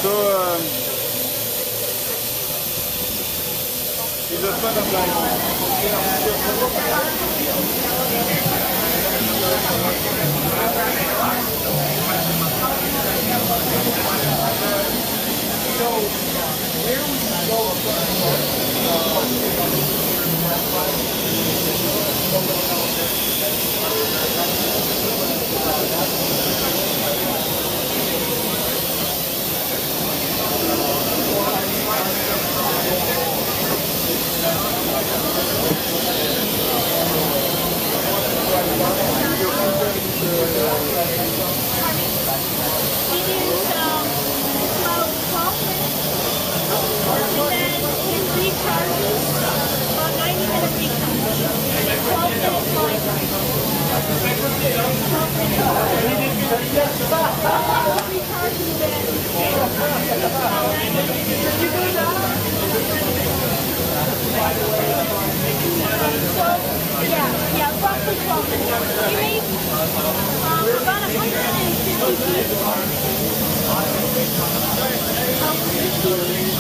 So, he does not apply. So, where would you go Yeah, roughly 12 minutes. You make about 150 feet.